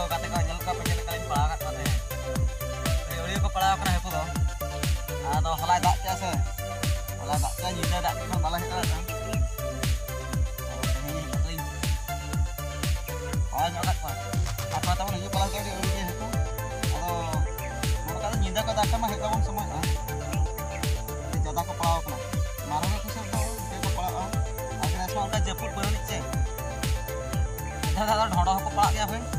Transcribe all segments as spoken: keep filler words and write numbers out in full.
kate ko nyel ka pajel kalin pala kat kate uri ko pala kana hepu do ado halai dak cha se halai dak cha nyida dak ko malah hita kan ini kalin oh nyokat pa apa tahu ni pala kali uri hepu ado mau kata nyida ka dak mah hita won semua ah jada ko pala kana marah ko se do ke ko pala akhirnya semua udah jeput baru nih ceng दादा ढोड़ा को पड़ा गया भाई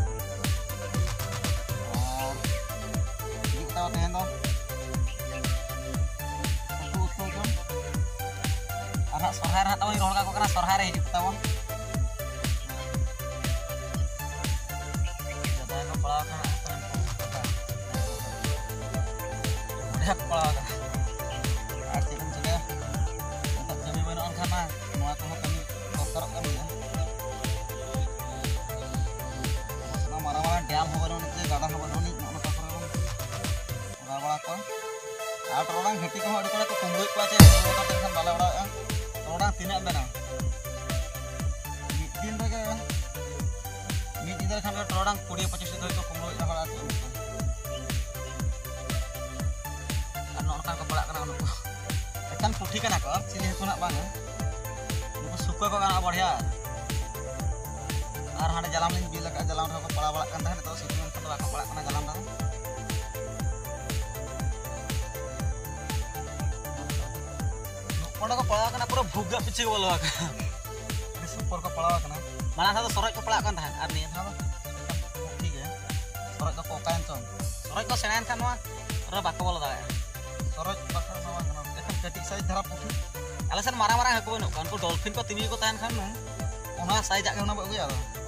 और ये बताओ तेहन दो उसको उसको जम अरे सोहार हाथ वही रोल का को करना सोहार है ये बताओ दादा को पड़ा करना उड़ा को पड़ा करना आज chicken chicken untuk jami mana on kana mau aku kami dokter kami ya marah-marah dam ho bano ni gada ho bano ni mana tapar ron ora bala ko ar orang heti ko adi kora ko kumbuit ko ache motor tension bala bala orang tina bena din rege mi din khan orang twenty twenty-five dhoi ko kumbuit ha bala ar non kan ko pala kana onu ekan puthi kana ko chili ko na bang nu suka ko kana badhiya আর হাড়ে জালাম link বিল কা জালাম রা ko pala bala kan tahan to situ kan ba ko pala kana jalam ra noda ko pala kana pura bhuga piche ko bala ini super ko pala kana mana sa sorot ko pala kan tahan ar ni ha ठीक है sorot ko kain ton sorot ko senain kan wa ra ba ko bala da sorot bakar sama kana ekan ketik sai dhara puthi alasan marah-marah ha ko no kan ko dolphin ko timi ko tahan kan no ona sai jak ona ba ko ya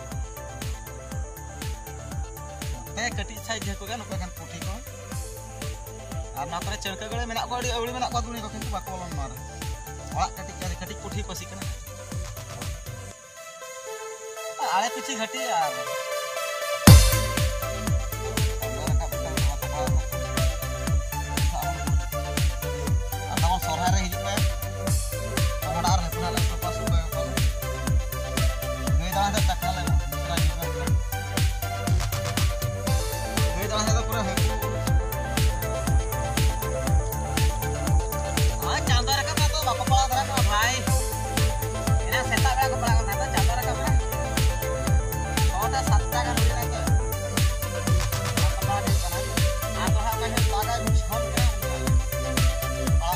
eh ketik sai je ko kan ko kan puthi ko ar na kore cengke gole menak ko adi awli menak ko tuni ko kintu ba ko lon mar orak ketik jari ketik puthi ko sikana ale pichi ghati yaar atau sorhare hijik pe ona ar hepna la to pas pe ko me da da takala le पूरा है हां चांदा रखा तो बापा पड़ा धरा का भाई इना सेता का पड़ा का था चांदा रखा बड़ा छोटा सत्ता का मुझे के बापा दे kana आ तो हा का लागा झोल के हां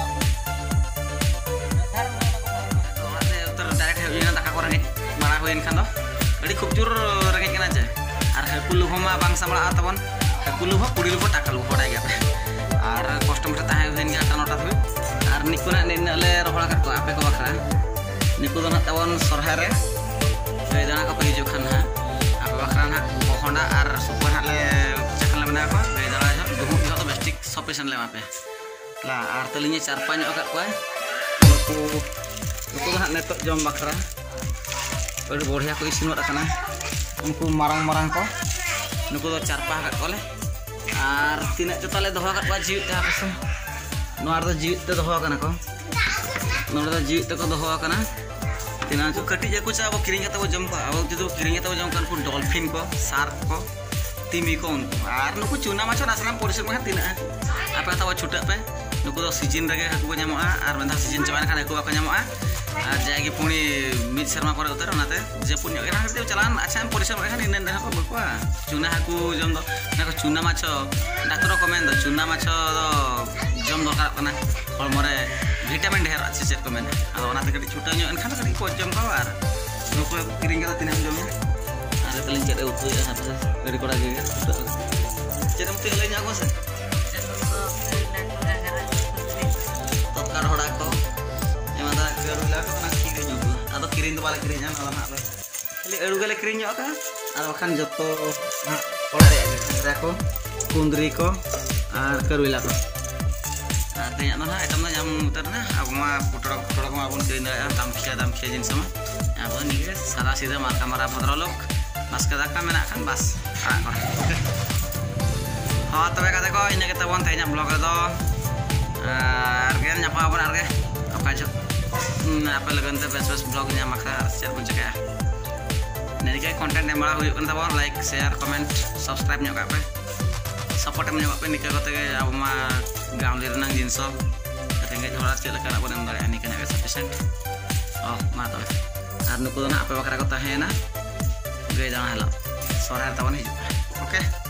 घर में तो हाथे उतर डायरेक्ट है इना taka ko rengek marah hoin kan do jadi खूब जोर rengek kana aja ar hakulu homa bang samla atabon hakulu ho pudi lu takalu ho dai gap ar customer tahe hoin ga tanota tu ar niku na nin le rohla kat ko ape ko bakra niku do na tawon sorhare se dana ka pahiju khan ha ape bakra na honda ar super ha le chakal mena ko se dana jo dumu jo to bestik sufficient le ape la ar telinya carpa nyok kat ko niku niku na netok jom bakra ber borhia ko isin wat kana unku marang-marang ko nuku do carpa kat ko le ar tinak jota le doho kat ko jiwit ta apa noar do jiwit te doho kana ko noar do jiwit te ko doho kana tinak ko kati je ko cha abo kiring kata bo jom ko abo judo kiring kata bo jom kan ku dolphin ko shark ko timi ko ar nuku chuna macho nasram polisi mah tinak apa kata bo chuta pe nuku do season rege haku bo nyamoa ar benda season chaban kan haku ba nyamoa আর জায়গা পুনি meet Sharma পরে উতার নাতে যে পুনি এরা হাতে চালান আচ্ছা আমি পরিশ্রম এখানে ইনেন দেখা কো বকবা চুনা হাকু জম দো না চুনা মাছ ডাক্তার কমেন্ট দো চুনা মাছ জম দরকার কানা হলমরে ভিটামিন ঢের আছে চেক কমেন্ট আর ওনাতে কটি ছুটা ᱧᱚᱜ এনখান কটি কো জম খাও আর নুকু কিরিং কাতা তিনাম জম আর তেলিং চেরে উতু আর গড়ি কোড়া গে চেরম তে লই ᱧᱟ গোসে তৎকার হড়া ko Kerula ko na kiring ko. Ato kiring to pala kiring ano na ba. Kali eru gale kiring yo ka. Aro kan joto na ora re ko kundri ko ar kerula ko. Nah, tanya no ha item na jam muter na aku ma putro putro ko abun kiring da tam khia tam khia jin sama. Abun ni guys sara sida mar kamera podrolok. Bas kada ka mena kan bas. Ha tobe kata ko ini kita bon tanya blog do. Argen nyapa abun arge. Apa aja. Apa lagan te best best blognya makra share pun cek ya. निके content एम बड़ा हुई कन तबन like share comment subscribe ᱧᱚᱜ ᱠᱟᱜ ᱯᱮ support M ᱧᱚᱜ ᱯᱮ निके ᱠᱚᱛᱮ ᱜᱮ ᱟᱵᱚ ᱢᱟ गावली ᱨᱮᱱᱟᱜ ᱡᱤᱱᱤᱥ रेंगेज हर चेक लगा बन एम दाड़ा निके गे सफिशिएंट ओ मा तबे आर नुकु दो ना आपे बखरा को तहेना गे जाना हेलो सोहराय तबन हिजुआ ओके।